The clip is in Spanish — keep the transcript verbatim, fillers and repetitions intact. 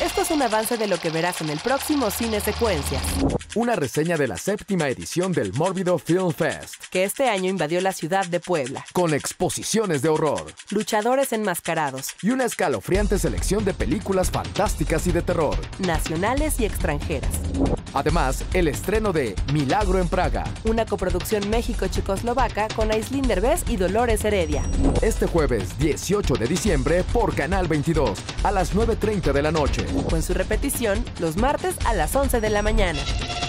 Esto es un avance de lo que verás en el próximo Cine Secuencias. Una reseña de la séptima edición del Mórbido Film Fest, que este año invadió la ciudad de Puebla, con exposiciones de horror, luchadores enmascarados y una escalofriante selección de películas fantásticas y de terror, nacionales y extranjeras. Además, el estreno de Milagro en Praga, una coproducción México-Checoslovaca con Aislinn Derbez y Dolores Heredia. Este jueves dieciocho de diciembre por Canal veintidós a las nueve treinta de la noche. Con su repetición los martes a las once de la mañana.